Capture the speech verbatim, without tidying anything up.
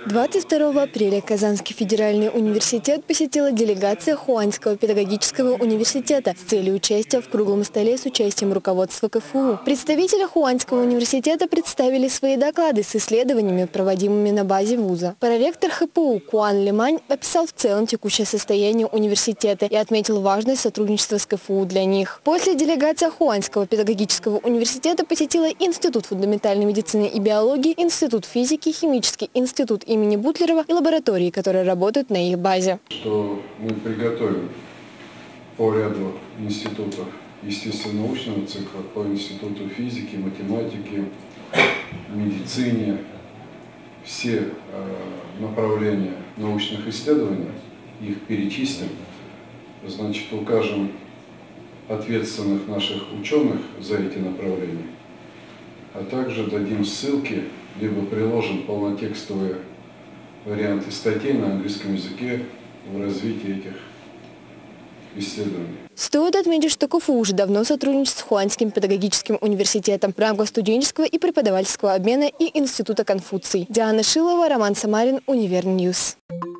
двадцать второго апреля Казанский федеральный университет посетила делегация Хуанского педагогического университета с целью участия в круглом столе с участием руководства ка эф у. Представители Хуанского университета представили свои доклады с исследованиями, проводимыми на базе вуза. Проректор ха пэ у Куан Лимань описал в целом текущее состояние университета и отметил важность сотрудничества с ка эф у для них. После делегация Хуанского педагогического университета посетила Институт фундаментальной медицины и биологии, Институт физики, Химический институт имени Бутлерова и лаборатории, которые работают на их базе. Что мы приготовим по ряду институтов естественно-научного цикла, по институту физики, математики, медицине, все э, направления научных исследований, их перечислим, значит, укажем ответственных наших ученых за эти направления, а также дадим ссылки, либо приложим полнотекстовые варианты статей на английском языке в развитии этих исследований. Стоит отметить, что ка эф у уже давно сотрудничает с Хуанским педагогическим университетом в рамках студенческого и преподавательского обмена и Института Конфуций. Диана Шилова, Роман Самарин, Универньюз.